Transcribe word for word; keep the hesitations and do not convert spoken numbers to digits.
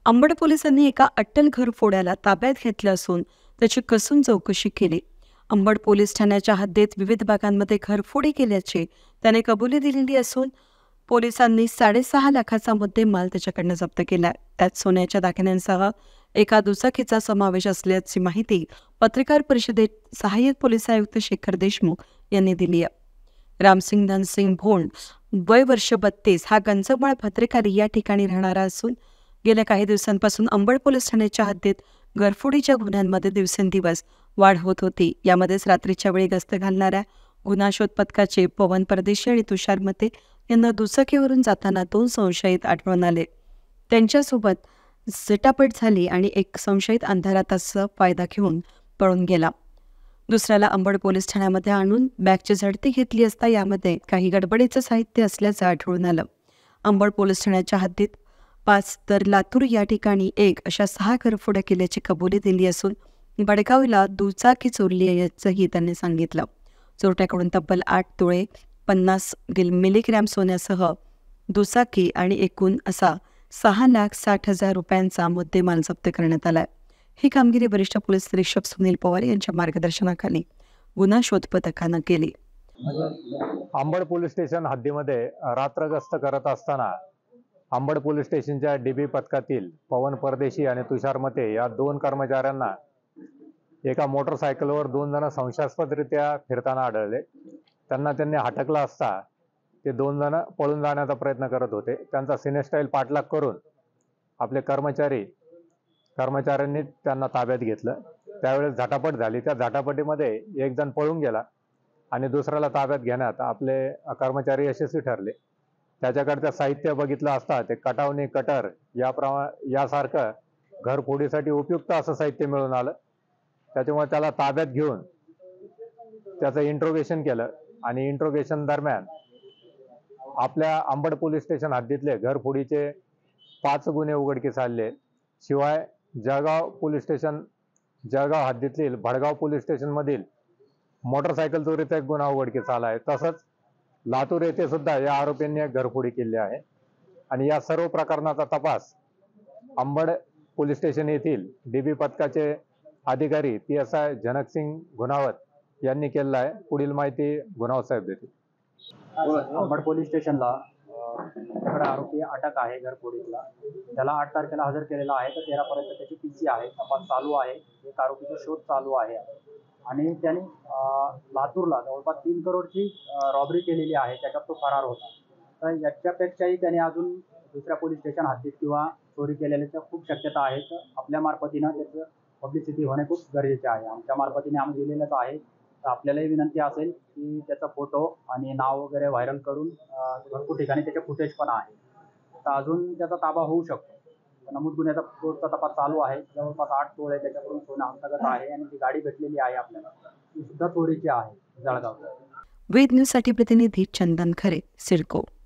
अंबड पोलिसांनी एका अट्टल घरफोड्याला ताब्यात घेतलं असून त्याची कसून चौकशी केली. अंबड पोलीस ठाण्याच्या हद्दीत विविध भागांमध्ये घरफोडी केल्याची त्याने कबुली दिलेली असून पोलिसांनी साडेसहा लाखाचा मुद्देमाल त्याच्याकडनं जप्त केला. त्यात सोन्याच्या दागिन्यांसह एका दुचाकीचा समावेश असल्याची माहिती पत्रकार परिषदेत सहाय्यक पोलीस आयुक्त शेखर देशमुख यांनी दिली आहे. रामसिंग धनसिंग भोंड वय वर्ष बत्तीस हा गंजमाळ भद्रेकारी या ठिकाणी राहणारा असून गेल्या काही दिवसांपासून अंबड पोलीस ठाण्याच्या हद्दीत घरफोडीच्या गुन्ह्यांमध्ये दिवसेंदिवस वाढ होत होती. यामध्येच रात्रीच्या वेळी गस्त घालणाऱ्या गुन्हा शोध पथकाचे पवन परदेशी आणि तुषार मते यांना दुचाकीवरून जाताना दोन संशयित आढळून आले. त्यांच्यासोबत झटापट झाली आणि एक संशयित अंधाराचा फायदा घेऊन पळून गेला. दुसऱ्याला अंबड पोलीस ठाण्यामध्ये आणून बॅगची झडती घेतली असता यामध्ये काही गडबडीचं साहित्य असल्याचं आढळून आलं. अंबड पोलीस ठाण्याच्या हद्दीत पाच तर लातूर या ठिकाणी एक अशा सहा घरफोड्या केल्याची कबुली दिली असून बडगावला दुचाकी चोरली याचंही त्यांनी सांगितलं. चोरट्याकडून तब्बल आठ तोळे पन्नास मिलीग्रॅम सोन्यासह दुचाकी आणि एकूण असा सहा लाख साठ हजार रुपयांचा मुद्देमाल जप्त करण्यात आलाय. ही कामगिरी वरिष्ठ पोलीस निरीक्षक सुनील पवार यांच्या मार्गदर्शनाखाली गुन्हा शोध पथकानं केली. अंबड पोलीस स्टेशन हद्दीमध्ये रात्र गस्त करत असताना अंबड पोलीस स्टेशनच्या डीबी पथकातील पवन परदेशी आणि तुषार मते या दोन कर्मचाऱ्यांना एका मोटरसायकलवर दोन जण संशयास्पदरित्या फिरताना आढळले. त्यांना त्यांनी हटकला असता ते दोन जण पळून जाण्याचा प्रयत्न करत होते. त्यांचा सिनेस्टाईल पाठलाग करून आपले कर्मचारी कर्मचाऱ्यांनी त्यांना ताब्यात घेतलं. त्यावेळेस झटापट झाली. त्या झटापटीमध्ये एक जण पळून गेला आणि दुसऱ्याला ताब्यात घेण्यात आपले कर्मचारी यशस्वी ठरले. त्याच्याकडचं साहित्य बघितलं असता ते कटावणी कटर याप्रमा यासारखं घरफोडीसाठी उपयुक्त असं साहित्य मिळून आलं. त्याच्यामुळे त्याला ताब्यात घेऊन त्याचं इंट्रोगेशन केलं आणि इंट्रोगेशन दरम्यान आपल्या अंबड पोलीस स्टेशन हद्दीतले घरफोडीचे पाच गुन्हे उघडकीस आले. शिवाय जळगाव पोलीस स्टेशन जळगाव हद्दीतील भडगाव पोलीस स्टेशनमधील मोटरसायकल चोरीचा एक गुन्हा उघडकीस आला आहे. तसंच लातूर येथे सुद्धा या आरोपींनी एक घरफोडी केली आहे आणि या सर्व प्रकरणाचा तपास अंबड पोलीस स्टेशन येथील डीबी पथकाचे अधिकारी P S I Janaksingh Gunawat यांनी केलेला आहे. पुढील माहिती गुणावत साहेब देतील. अंबड पोलीस स्टेशनला कडे आरोपी अटक आहे घरफोडीतला. त्याला आठ तारखेला हजर केलेला आहे. तर तेरा पर्यंत त्याची पीसी आहे. तपास चालू आहे. एक आरोपीचा शोध चालू आहे आणि त्याने लातूरला जवळपास तीन करोडची रॉबरी केलेली आहे. त्याच्यात तो फरार होता. तर याच्यापेक्षाही त्याने अजून दुसऱ्या पोलीस स्टेशन हद्दीत किंवा चोरी केलेल्याच्या खूप शक्यता आहे. तर आपल्या मार्फतीनं त्याचं पब्लिसिटी होणे खूप गरजेचे आहे. आमच्या मार्फतीने आम्ही दिलेलंच आहे. तर आपल्यालाही विनंती असेल की त्याचा फोटो आणि नाव वगैरे व्हायरल करून भरपूर ठिकाणी त्याचे फुटेज पण आहे. तर अजून त्याचा ताबा होऊ शकतो. नमूद गुन्ह्याचा कोर्टचा तपास चालू आहे. जवळपास आठ तोळे त्याच्याकडून सोनं हस्तगत आहे आणि जी गाडी भेटलेली आहे आपल्याला ती सुद्धा चोरीची आहे जळगाव. वेद न्यूजसाठी प्रतिनिधी चंदन खरे, सिडको.